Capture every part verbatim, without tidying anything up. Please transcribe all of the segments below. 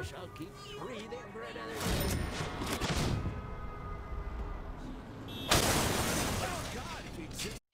guess I'll keep breathing for another day. Oh, God, if he'd just...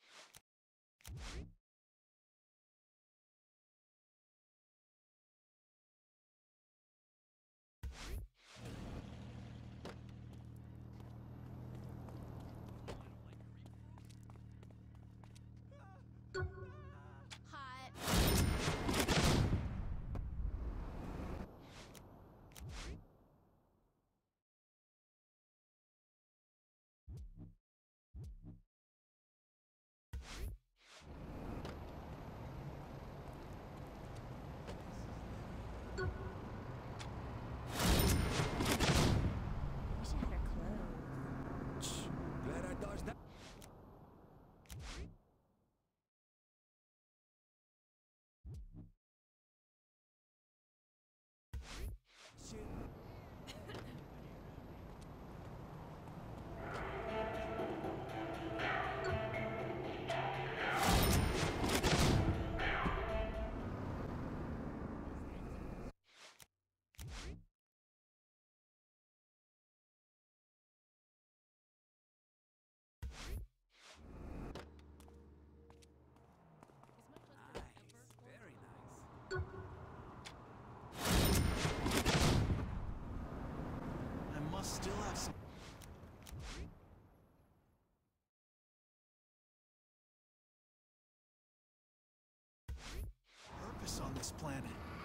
Glad I dodged that. Very nice. I must still have some purpose on this planet.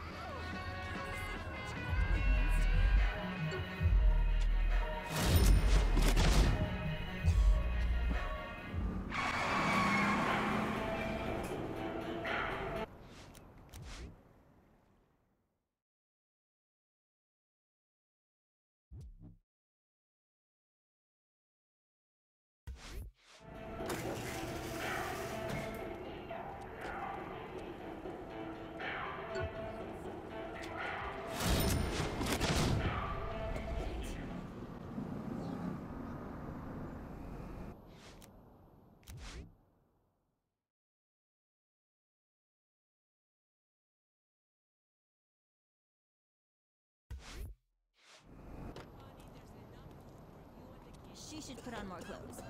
She should put on more clothes.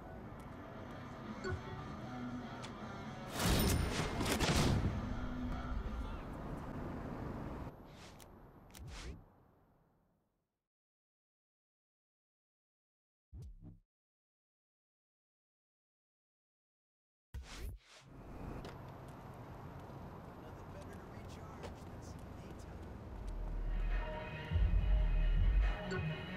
Nothing better to recharge than some daytime.